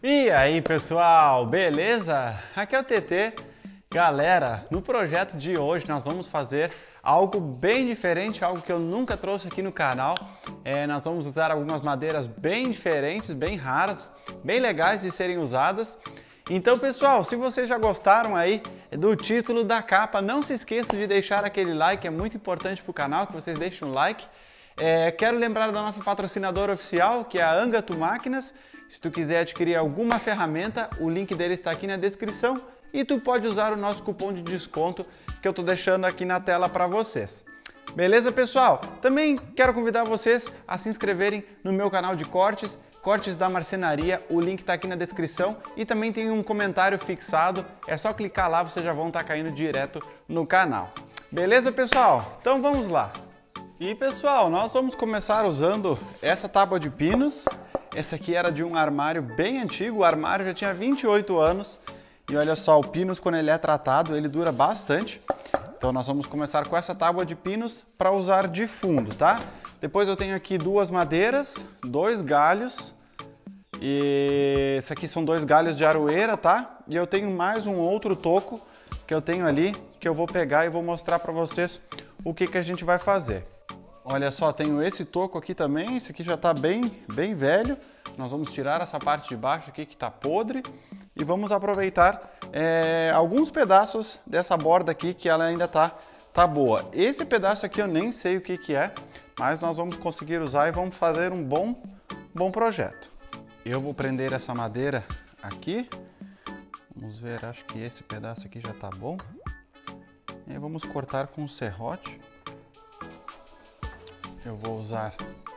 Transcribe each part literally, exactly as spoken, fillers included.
E aí pessoal, beleza? Aqui é o T T. Galera, no projeto de hoje nós vamos fazer algo bem diferente, algo que eu nunca trouxe aqui no canal. É, nós vamos usar algumas madeiras bem diferentes, bem raras, bem legais de serem usadas. Então pessoal, se vocês já gostaram aí do título, da capa, não se esqueça de deixar aquele like, é muito importante para o canal que vocês deixem um like. É, quero lembrar da nossa patrocinadora oficial, que é a Angatu Máquinas. Se tu quiser adquirir alguma ferramenta, o link dele está aqui na descrição e tu pode usar o nosso cupom de desconto que eu estou deixando aqui na tela para vocês. Beleza, pessoal? Também quero convidar vocês a se inscreverem no meu canal de cortes, Cortes da Marcenaria, o link está aqui na descrição e também tem um comentário fixado, é só clicar lá, vocês já vão estar caindo direto no canal. Beleza, pessoal? Então vamos lá! E pessoal, nós vamos começar usando essa tábua de pinos. Essa aqui era de um armário bem antigo, o armário já tinha vinte e oito anos. E olha só, o pinos quando ele é tratado, ele dura bastante. Então nós vamos começar com essa tábua de pinos para usar de fundo, tá? Depois eu tenho aqui duas madeiras, dois galhos. E esse aqui são dois galhos de aroeira, tá? E eu tenho mais um outro toco que eu tenho ali, que eu vou pegar e vou mostrar para vocês o que que a gente vai fazer. Olha só, tenho esse toco aqui também, esse aqui já está bem, bem velho. Nós vamos tirar essa parte de baixo aqui que está podre e vamos aproveitar é, alguns pedaços dessa borda aqui que ela ainda está tá boa. Esse pedaço aqui eu nem sei o que que é, mas nós vamos conseguir usar e vamos fazer um bom, bom projeto. Eu vou prender essa madeira aqui. Vamos ver, acho que esse pedaço aqui já está bom. E aí vamos cortar com um serrote. Eu vou usar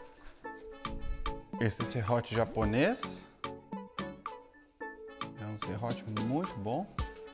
esse serrote japonês. É um serrote muito bom.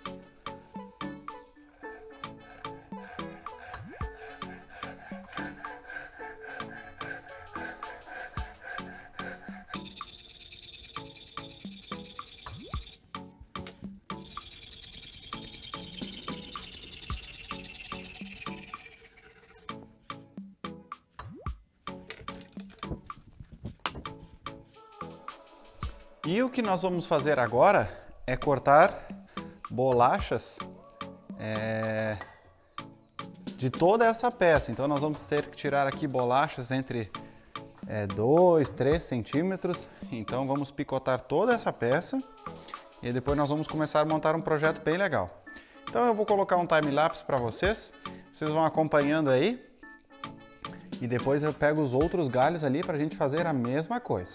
E o que nós vamos fazer agora é cortar bolachas é, de toda essa peça. Então nós vamos ter que tirar aqui bolachas entre dois, três centímetros. Então vamos picotar toda essa peça e depois nós vamos começar a montar um projeto bem legal. Então eu vou colocar um time-lapse para vocês, vocês vão acompanhando aí e depois eu pego os outros galhos ali para a gente fazer a mesma coisa.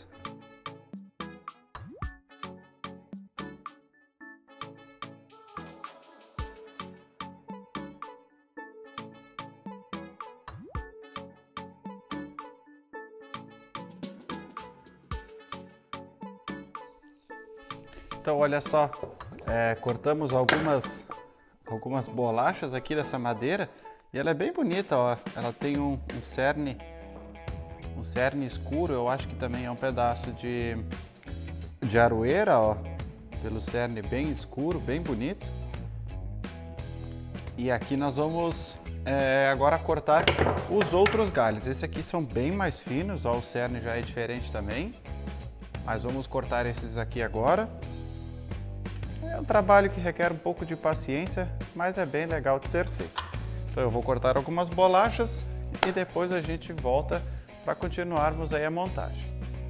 Então olha só, é, cortamos algumas, algumas bolachas aqui dessa madeira e ela é bem bonita, ó. Ela tem um, um cerne, um cerne escuro, eu acho que também é um pedaço de, de aroeira, ó, pelo cerne bem escuro, bem bonito. E aqui nós vamos é, agora cortar os outros galhos. Esses aqui são bem mais finos, ó, o cerne já é diferente também, mas vamos cortar esses aqui agora. É um trabalho que requer um pouco de paciência, mas é bem legal de ser feito. Então eu vou cortar algumas bolachas e depois a gente volta para continuarmos aí a montagem.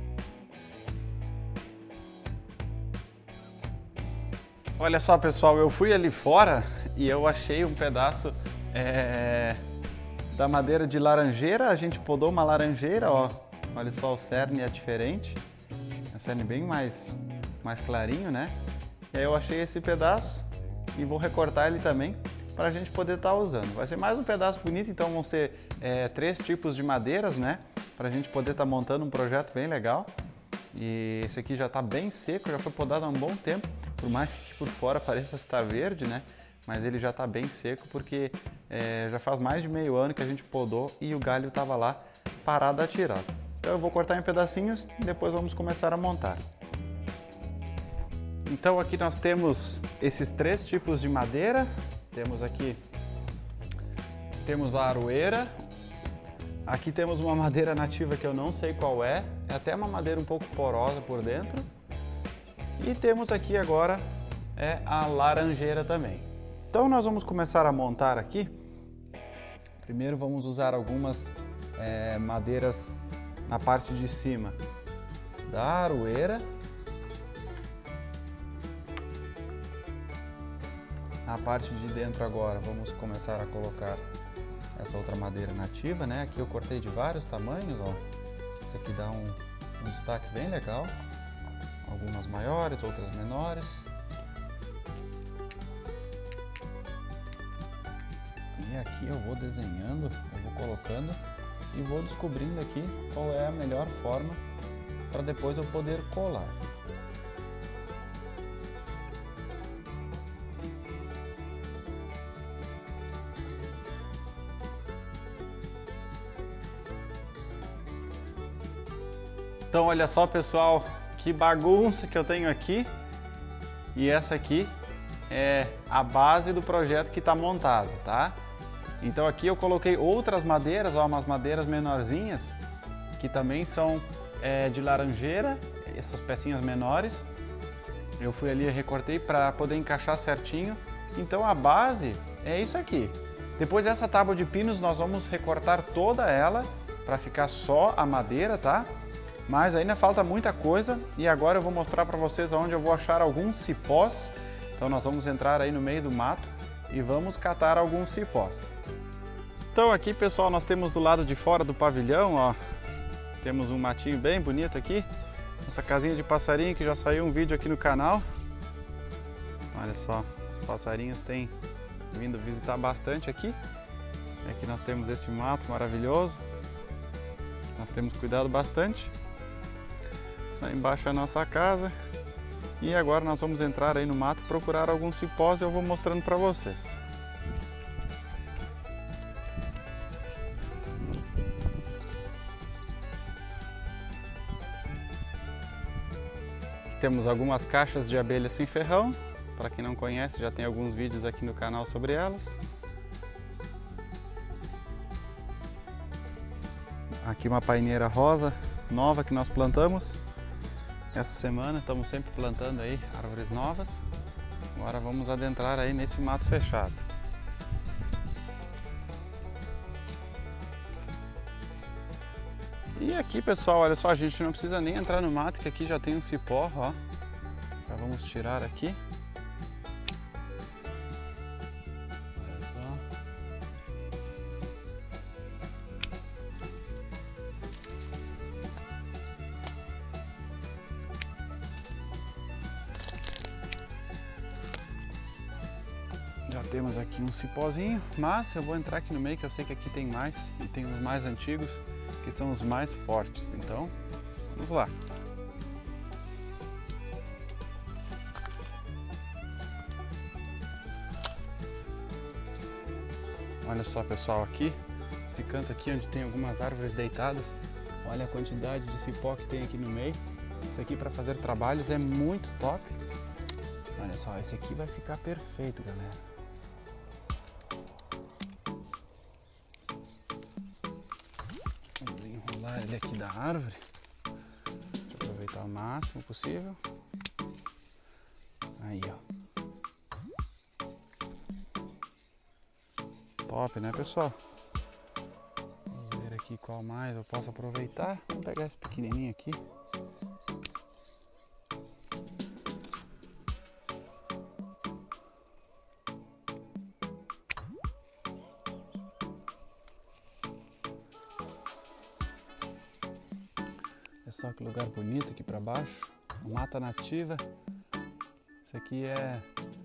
Olha só pessoal, eu fui ali fora e eu achei um pedaço é, da madeira de laranjeira. A gente podou uma laranjeira, ó. Olha só, o cerne é diferente. É um cerne bem mais, mais clarinho, né? E aí eu achei esse pedaço e vou recortar ele também para a gente poder estar usando. Vai ser mais um pedaço bonito, então vão ser é, três tipos de madeiras, né? Para a gente poder estar montando um projeto bem legal. E esse aqui já está bem seco, já foi podado há um bom tempo, por mais que por fora pareça estar verde, né? Mas ele já está bem seco porque é, já faz mais de meio ano que a gente podou e o galho estava lá parado atirado. Então eu vou cortar em pedacinhos e depois vamos começar a montar. Então aqui nós temos esses três tipos de madeira. Temos aqui, temos a aroeira. Aqui temos uma madeira nativa que eu não sei qual é. É até uma madeira um pouco porosa por dentro. E temos aqui agora é a laranjeira também. Então nós vamos começar a montar aqui. Primeiro vamos usar algumas é, madeiras na parte de cima da aroeira. Na parte de dentro agora vamos começar a colocar essa outra madeira nativa, né? Aqui eu cortei de vários tamanhos, ó. Isso aqui dá um, um destaque bem legal. Algumas maiores, outras menores. E aqui eu vou desenhando, eu vou colocando e vou descobrindo aqui qual é a melhor forma para depois eu poder colar. Então olha só, pessoal, que bagunça que eu tenho aqui. E essa aqui é a base do projeto que está montado, tá? Então aqui eu coloquei outras madeiras, ó, umas madeiras menorzinhas, que também são é, de laranjeira, essas pecinhas menores. Eu fui ali e recortei para poder encaixar certinho. Então a base é isso aqui. Depois essa tábua de pinos nós vamos recortar toda ela para ficar só a madeira, tá? Mas ainda falta muita coisa e agora eu vou mostrar para vocês onde eu vou achar alguns cipós. Então nós vamos entrar aí no meio do mato e vamos catar alguns cipós. Então aqui, pessoal, nós temos do lado de fora do pavilhão, ó, temos um matinho bem bonito aqui, essa casinha de passarinho que já saiu um vídeo aqui no canal. Olha só, os passarinhos têm vindo visitar bastante aqui. Aqui nós temos esse mato maravilhoso, nós temos cuidado bastante. Aí embaixo é a nossa casa e agora nós vamos entrar aí no mato e procurar alguns cipós e eu vou mostrando para vocês. Aqui temos algumas caixas de abelha sem ferrão, para quem não conhece já tem alguns vídeos aqui no canal sobre elas. Aqui uma paineira rosa nova que nós plantamos essa semana, estamos sempre plantando aí árvores novas. Agora vamos adentrar aí nesse mato fechado. E aqui, pessoal, olha só, a gente não precisa nem entrar no mato, que aqui já tem um cipó, ó. Já vamos tirar aqui. Olha só. Já temos aqui um cipózinho, mas eu vou entrar aqui no meio que eu sei que aqui tem mais e tem os mais antigos, que são os mais fortes. Então, vamos lá. Olha só, pessoal, aqui, esse canto aqui onde tem algumas árvores deitadas, olha a quantidade de cipó que tem aqui no meio. Isso aqui para fazer trabalhos é muito top. Olha só, esse aqui vai ficar perfeito, galera. Vamos enrolar ele aqui da árvore. Deixa eu aproveitar o máximo possível. Aí, ó. Top, né, pessoal? Vamos ver aqui qual mais eu posso aproveitar. Vamos pegar esse pequenininho aqui. Olha só que lugar bonito aqui para baixo. Mata nativa. Isso aqui é...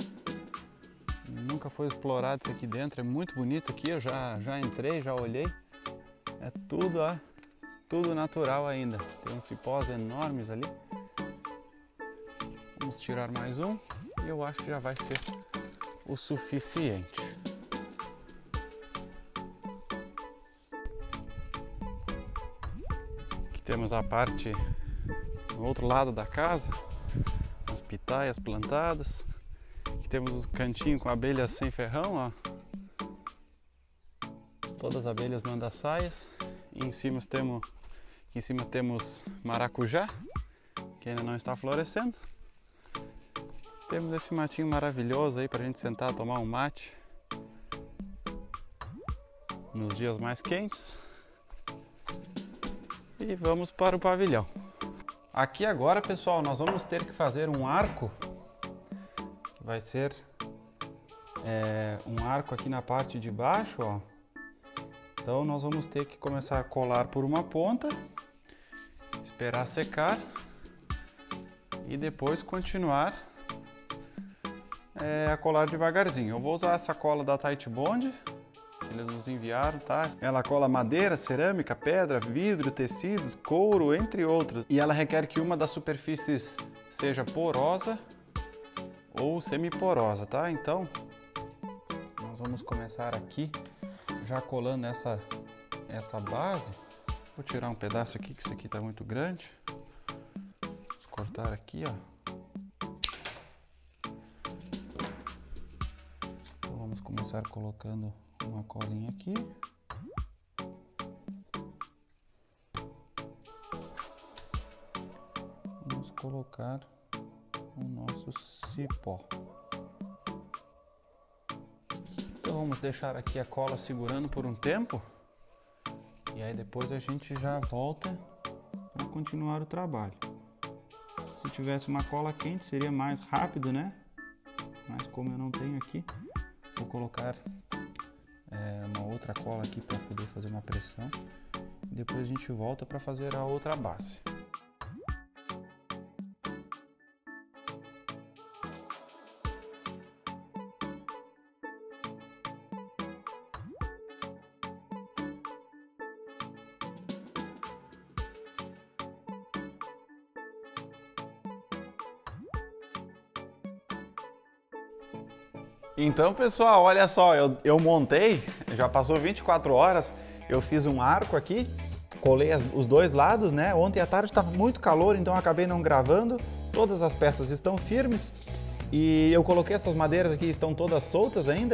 nunca foi explorado isso aqui dentro. É muito bonito aqui. Eu já, já entrei, já olhei. É tudo, ó, tudo natural ainda. Tem uns cipós enormes ali. Vamos tirar mais um. E eu acho que já vai ser o suficiente. Temos a parte no outro lado da casa, as pitaias plantadas. Aqui temos os cantinhos com abelhas sem ferrão, ó. Todas as abelhas mandaçaias. E em cima temos, em cima temos maracujá, que ainda não está florescendo. Temos esse matinho maravilhoso aí pra gente sentar, tomar um mate nos dias mais quentes. E vamos para o pavilhão. Aqui agora, pessoal, nós vamos ter que fazer um arco, que vai ser é, um arco aqui na parte de baixo, ó. Então nós vamos ter que começar a colar por uma ponta, esperar secar e depois continuar é, a colar devagarzinho. Eu vou usar essa cola da Titebond, eles nos enviaram, tá? Ela cola madeira, cerâmica, pedra, vidro, tecidos, couro, entre outros. E ela requer que uma das superfícies seja porosa ou semiporosa, tá? Então, nós vamos começar aqui, já colando essa, essa base. Vou tirar um pedaço aqui, que isso aqui tá muito grande. Vamos cortar aqui, ó. Então, vamos começar colocando uma colinha aqui. Vamos colocar o nosso cipó. Então vamos deixar aqui a cola segurando por um tempo e aí depois a gente já volta para continuar o trabalho. Se tivesse uma cola quente seria mais rápido, né? Mas como eu não tenho aqui, vou colocar É, uma outra cola aqui para poder fazer uma pressão e depois a gente volta para fazer a outra base. Então, pessoal, olha só, eu, eu montei, já passou vinte e quatro horas, eu fiz um arco aqui, colei as, os dois lados, né? Ontem à tarde estava muito calor, então eu acabei não gravando, todas as peças estão firmes e eu coloquei essas madeiras aqui, estão todas soltas ainda.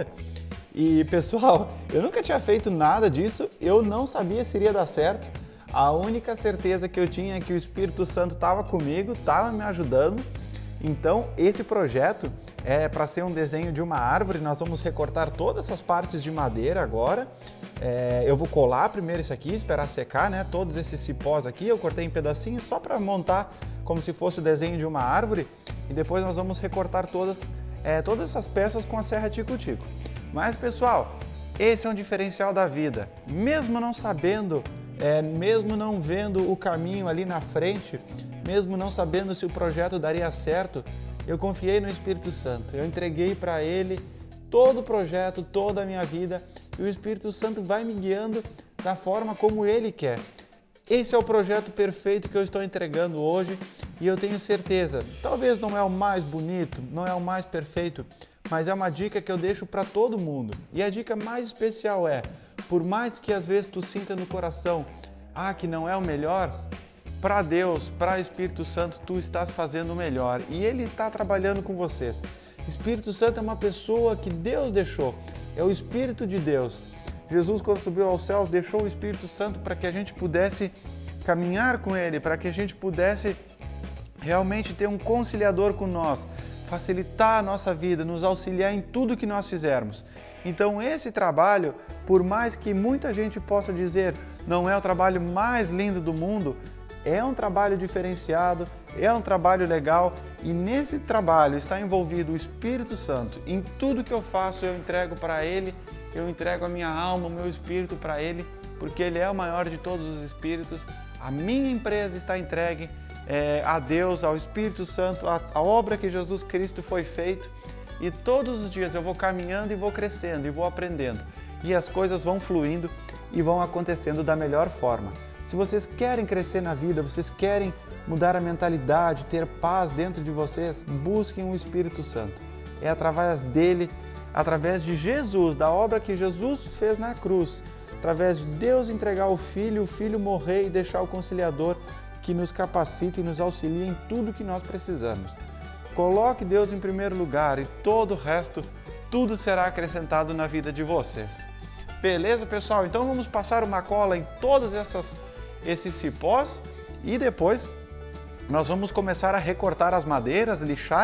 E, pessoal, eu nunca tinha feito nada disso, eu não sabia se iria dar certo. A única certeza que eu tinha é que o Espírito Santo estava comigo, estava me ajudando. Então, esse projeto é para ser um desenho de uma árvore. Nós vamos recortar todas essas partes de madeira agora. É, eu vou colar primeiro isso aqui, esperar secar, né? Todos esses cipós aqui, eu cortei em pedacinhos só para montar como se fosse o desenho de uma árvore. E depois nós vamos recortar todas, é, todas essas peças com a serra tico-tico. Mas, pessoal, esse é um diferencial da vida. Mesmo não sabendo, é, mesmo não vendo o caminho ali na frente, mesmo não sabendo se o projeto daria certo, eu confiei no Espírito Santo. Eu entreguei para Ele todo o projeto, toda a minha vida, e o Espírito Santo vai me guiando da forma como Ele quer. Esse é o projeto perfeito que eu estou entregando hoje e eu tenho certeza, talvez não é o mais bonito, não é o mais perfeito, mas é uma dica que eu deixo para todo mundo. E a dica mais especial é, por mais que às vezes tu sinta no coração, ah, que não é o melhor, para Deus, para o Espírito Santo, tu estás fazendo o melhor e Ele está trabalhando com vocês. O Espírito Santo é uma pessoa que Deus deixou, é o Espírito de Deus. Jesus, quando subiu aos céus, deixou o Espírito Santo para que a gente pudesse caminhar com Ele, para que a gente pudesse realmente ter um conciliador com nós, facilitar a nossa vida, nos auxiliar em tudo que nós fizermos. Então esse trabalho, por mais que muita gente possa dizer não é o trabalho mais lindo do mundo, é um trabalho diferenciado, é um trabalho legal e nesse trabalho está envolvido o Espírito Santo. Em tudo que eu faço eu entrego para Ele, eu entrego a minha alma, o meu espírito para Ele, porque Ele é o maior de todos os espíritos. A minha empresa está entregue é, a Deus, ao Espírito Santo, a, a obra que Jesus Cristo foi feito e todos os dias eu vou caminhando e vou crescendo e vou aprendendo e as coisas vão fluindo e vão acontecendo da melhor forma. Se vocês querem crescer na vida, vocês querem mudar a mentalidade, ter paz dentro de vocês, busquem o Espírito Santo. É através dele, através de Jesus, da obra que Jesus fez na cruz, através de Deus entregar o Filho, o Filho morrer e deixar o Conciliador que nos capacita e nos auxilia em tudo que nós precisamos. Coloque Deus em primeiro lugar e todo o resto, tudo será acrescentado na vida de vocês. Beleza, pessoal? Então vamos passar uma cola em todas essas esses cipós e depois nós vamos começar a recortar as madeiras, lixar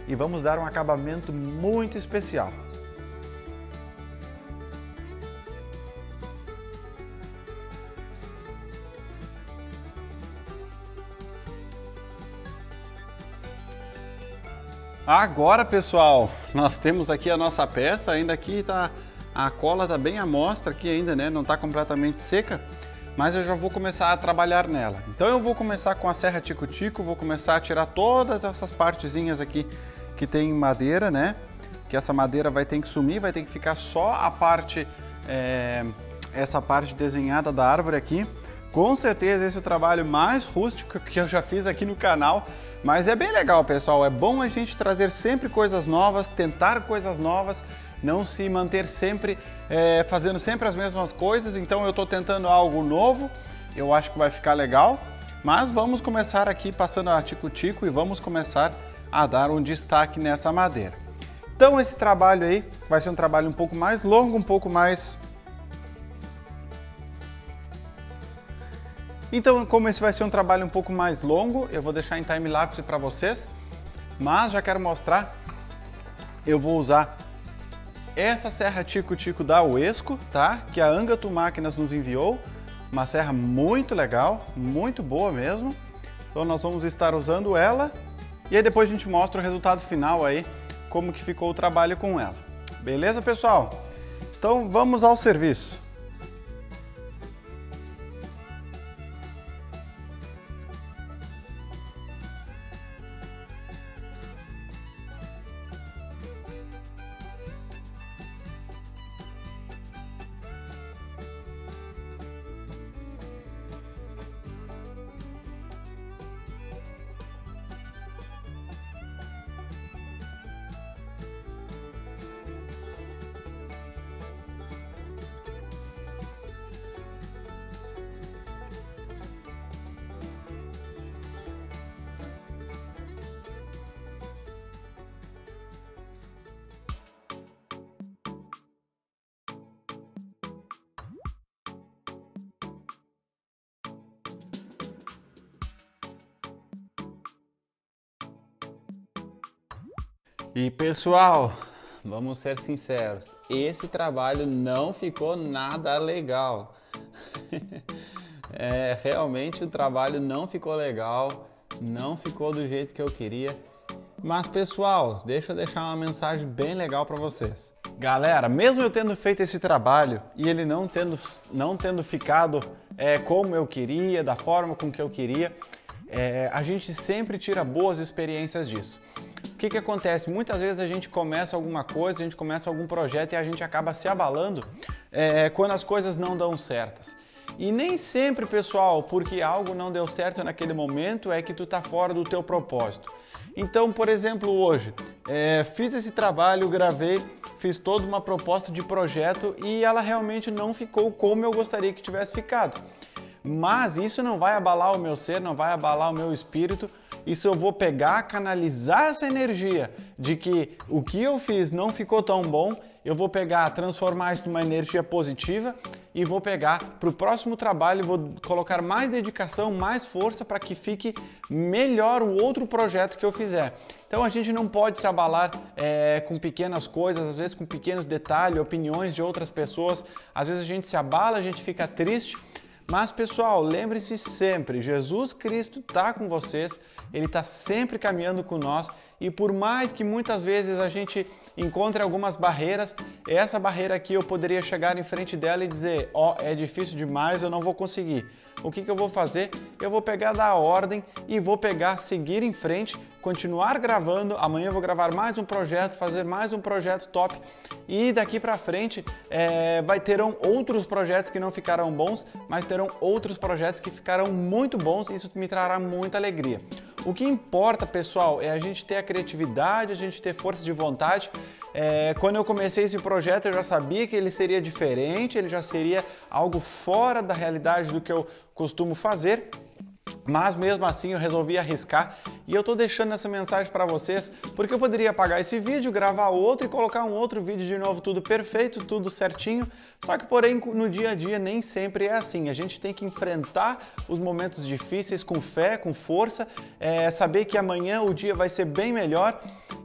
e vamos dar um acabamento muito especial. Agora, pessoal, nós temos aqui a nossa peça, ainda aqui tá, a cola tá bem à mostra aqui ainda, né? Não tá completamente seca, mas eu já vou começar a trabalhar nela. Então eu vou começar com a serra tico-tico, vou começar a tirar todas essas partezinhas aqui que tem madeira, né? Que essa madeira vai ter que sumir, vai ter que ficar só a parte, é, essa parte desenhada da árvore aqui. Com certeza esse é o trabalho mais rústico que eu já fiz aqui no canal, mas é bem legal, pessoal. É bom a gente trazer sempre coisas novas, tentar coisas novas, não se manter sempre é, fazendo sempre as mesmas coisas. Então eu estou tentando algo novo, eu acho que vai ficar legal, mas vamos começar aqui passando a tico-tico e vamos começar a dar um destaque nessa madeira. Então esse trabalho aí vai ser um trabalho um pouco mais longo, um pouco mais... Então, como esse vai ser um trabalho um pouco mais longo, eu vou deixar em time-lapse para vocês, mas já quero mostrar, eu vou usar essa serra tico-tico da Uesco, tá? Que a Angatu Máquinas nos enviou, uma serra muito legal, muito boa mesmo. Então nós vamos estar usando ela e aí depois a gente mostra o resultado final aí, como que ficou o trabalho com ela. Beleza, pessoal? Então vamos ao serviço. E pessoal, vamos ser sinceros, esse trabalho não ficou nada legal. É, realmente o trabalho não ficou legal, não ficou do jeito que eu queria. Mas pessoal, deixa eu deixar uma mensagem bem legal para vocês. Galera, mesmo eu tendo feito esse trabalho e ele não tendo, não tendo ficado é, como eu queria, da forma com que eu queria, é, a gente sempre tira boas experiências disso. O que que acontece? Muitas vezes a gente começa alguma coisa, a gente começa algum projeto e a gente acaba se abalando é, quando as coisas não dão certas. E nem sempre, pessoal, porque algo não deu certo naquele momento é que tu tá fora do teu propósito. Então, por exemplo, hoje, é, fiz esse trabalho, gravei, fiz toda uma proposta de projeto e ela realmente não ficou como eu gostaria que tivesse ficado. Mas isso não vai abalar o meu ser, não vai abalar o meu espírito. Isso eu vou pegar, canalizar essa energia de que o que eu fiz não ficou tão bom, eu vou pegar, transformar isso numa energia positiva e vou pegar para o próximo trabalho, vou colocar mais dedicação, mais força para que fique melhor o outro projeto que eu fizer. Então a gente não pode se abalar é, com pequenas coisas, às vezes com pequenos detalhes, opiniões de outras pessoas. Às vezes a gente se abala, a gente fica triste. Mas pessoal, lembre-se sempre, Jesus Cristo está com vocês, Ele está sempre caminhando com nós e por mais que muitas vezes a gente encontre algumas barreiras, essa barreira aqui eu poderia chegar em frente dela e dizer, ó, oh, é difícil demais, eu não vou conseguir. O que que eu vou fazer? Eu vou pegar da ordem e vou pegar, seguir em frente, continuar gravando, amanhã eu vou gravar mais um projeto, fazer mais um projeto top e daqui para frente é, vai terão outros projetos que não ficarão bons, mas terão outros projetos que ficarão muito bons e isso me trará muita alegria. O que importa, pessoal, é a gente ter a criatividade, a gente ter força de vontade. É, quando eu comecei esse projeto eu já sabia que ele seria diferente, ele já seria algo fora da realidade do que eu costumo fazer, mas mesmo assim eu resolvi arriscar e eu tô deixando essa mensagem para vocês porque eu poderia apagar esse vídeo, gravar outro e colocar um outro vídeo de novo, tudo perfeito, tudo certinho, só que porém no dia a dia nem sempre é assim, a gente tem que enfrentar os momentos difíceis com fé, com força, é, saber que amanhã o dia vai ser bem melhor.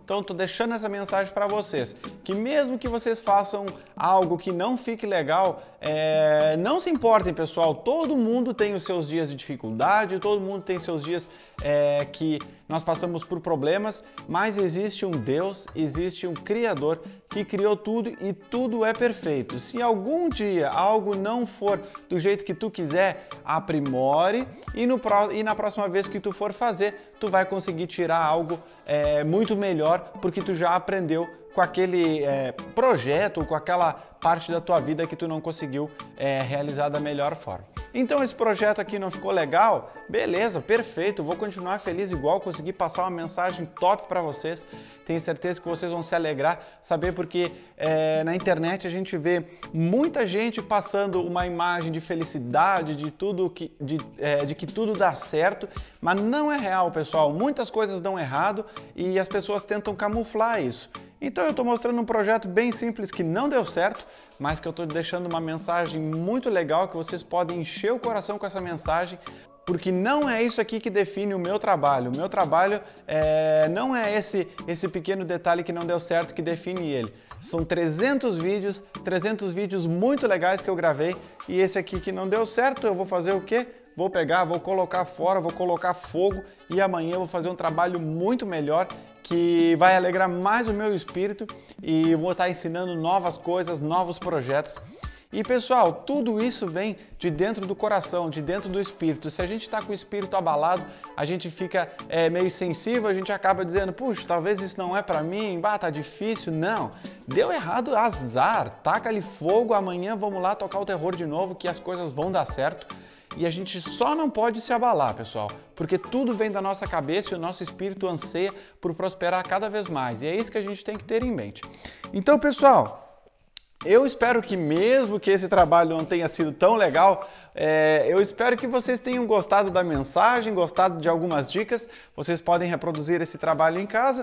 Então, estou deixando essa mensagem para vocês, que mesmo que vocês façam algo que não fique legal, é... não se importem, pessoal, todo mundo tem os seus dias de dificuldade, todo mundo tem seus dias é, que nós passamos por problemas, mas existe um Deus, existe um Criador que criou tudo e tudo é perfeito. Se algum dia algo não for do jeito que tu quiser, aprimore e, no, e na próxima vez que tu for fazer, tu vai conseguir tirar algo é, muito melhor, porque tu já aprendeu com aquele é, projeto, com aquela parte da tua vida que tu não conseguiu é, realizar da melhor forma. Então esse projeto aqui não ficou legal? Beleza, perfeito, vou continuar feliz igual, consegui passar uma mensagem top para vocês. Tenho certeza que vocês vão se alegrar, saber porque é, na internet a gente vê muita gente passando uma imagem de felicidade, de tudo que, de, é, de que tudo dá certo, mas não é real, pessoal. Muitas coisas dão errado e as pessoas tentam camuflar isso. Então eu estou mostrando um projeto bem simples que não deu certo, mas que eu estou deixando uma mensagem muito legal que vocês podem encher o coração com essa mensagem, porque não é isso aqui que define o meu trabalho. O meu trabalho é, não é esse, esse pequeno detalhe que não deu certo que define ele. São trezentos vídeos, trezentos vídeos muito legais que eu gravei e esse aqui que não deu certo, eu vou fazer o quê? Vou pegar, vou colocar fora, vou colocar fogo e amanhã eu vou fazer um trabalho muito melhor que vai alegrar mais o meu espírito e vou estar ensinando novas coisas, novos projetos. E pessoal, tudo isso vem de dentro do coração, de dentro do espírito. Se a gente está com o espírito abalado, a gente fica é, meio sensível, a gente acaba dizendo, puxa, talvez isso não é para mim, bah, tá difícil. Não, deu errado, azar, taca ali fogo, amanhã vamos lá tocar o terror de novo que as coisas vão dar certo. E a gente só não pode se abalar, pessoal, porque tudo vem da nossa cabeça e o nosso espírito anseia por prosperar cada vez mais. E é isso que a gente tem que ter em mente. Então, pessoal, eu espero que mesmo que esse trabalho não tenha sido tão legal, é, eu espero que vocês tenham gostado da mensagem, gostado de algumas dicas. Vocês podem reproduzir esse trabalho em casa.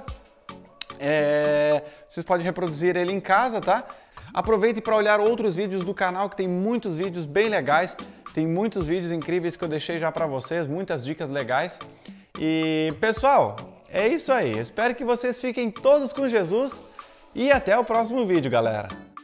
É, vocês podem reproduzir ele em casa, tá? Aproveite para olhar outros vídeos do canal, que tem muitos vídeos bem legais. Tem muitos vídeos incríveis que eu deixei já para vocês, muitas dicas legais. E pessoal, é isso aí. Eu espero que vocês fiquem todos com Jesus e até o próximo vídeo, galera.